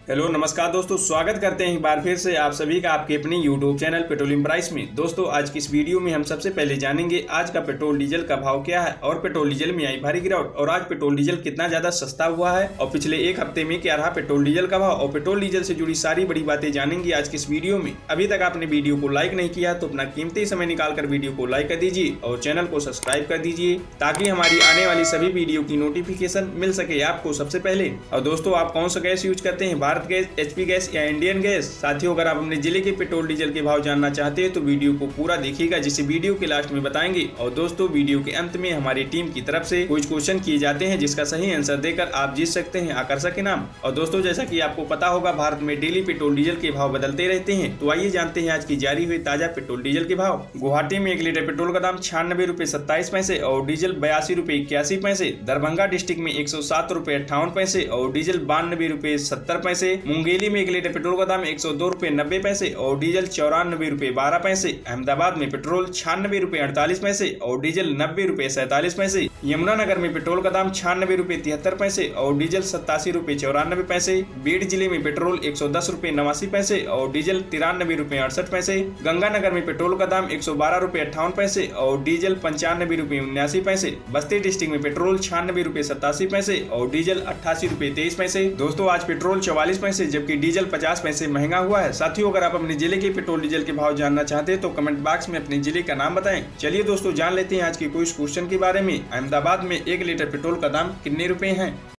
Hello नमस्कार दोस्तों, स्वागत करते हैं एक बार फिर से आप सभी का आपके अपने यूट्यूब चैनल पेट्रोलियम प्राइस में। दोस्तों आज की इस वीडियो में हम सबसे पहले जानेंगे आज का पेट्रोल डीजल का भाव क्या है और पेट्रोल डीजल में आई भारी गिरावट और आज पेट्रोल डीजल कितना ज्यादा सस्ता हुआ है और पिछले एक हफ्ते में क्या रहा पेट्रोल डीजल का भाव और पेट्रोल डीजल से जुड़ी सारी बड़ी बातें जानेंगे आज की इस वीडियो में। अभी तक आपने वीडियो को लाइक नहीं किया तो अपना कीमती समय निकालकर वीडियो को लाइक कर दीजिए और चैनल को सब्सक्राइब कर दीजिए ताकि हमारी आने वाली सभी वीडियो की नोटिफिकेशन मिल सके आपको सबसे पहले। और दोस्तों आप कौन सा गैस यूज करते हैं, भारत गैस, एचपी गैस या इंडियन गैस? साथियों अगर आप अपने जिले के पेट्रोल डीजल के भाव जानना चाहते हैं तो वीडियो को पूरा देखिएगा जिसे वीडियो के लास्ट में बताएंगे। और दोस्तों वीडियो के अंत में हमारी टीम की तरफ से कुछ क्वेश्चन किए जाते हैं जिसका सही आंसर देकर आप जीत सकते हैं आकर्षक इनाम। और दोस्तों जैसा कि आपको पता होगा भारत में डेली पेट्रोल डीजल के भाव बदलते रहते हैं, तो आइए जानते हैं आज की जारी हुई ताजा पेट्रोल डीजल के भाव। गुवाहाटी में 1 लीटर पेट्रोल का दाम 96 रुपए 27 पैसे और डीजल 82 रुपए 81 पैसे। दरभंगा डिस्ट्रिक्ट में 107 रुपए 58 पैसे और डीजल 92 रुपए 70 पैसे। मुंगेली में 1 लीटर पेट्रोल का दाम 102 रुपए 90 पैसे और डीजल 94 रुपए 12 पैसे। अहमदाबाद में पेट्रोल 96 रुपए 48 पैसे और डीजल 90 रुपए 47 पैसे। यमुनानगर में पेट्रोल का दाम 96 रुपए 73 पैसे और डीजल 87 रुपए 94 पैसे। बीड जिले में पेट्रोल 110 रुपए 89 पैसे और डीजल 93 रुपए 68 पैसे। गंगानगर में पेट्रोल का दाम 112 रुपए 58 पैसे और डीजल 95 रुपए 79 पैसे। बस्ती डिस्ट्रिक्ट में पेट्रोल 96 रुपए 87 पैसे और डीजल 88 रुपए 23 पैसे। दोस्तों आज पेट्रोल 44 पैसे जबकि डीजल 50 पैसे महंगा हुआ है। साथियों अगर आप अपने जिले के पेट्रोल डीजल के भाव जानना चाहते हैं तो कमेंट बॉक्स में अपने जिले का नाम बताएं। चलिए दोस्तों जान लेते हैं आज के कुछ क्वेश्चन के बारे में। अहमदाबाद में 1 लीटर पेट्रोल का दाम कितने रुपए है?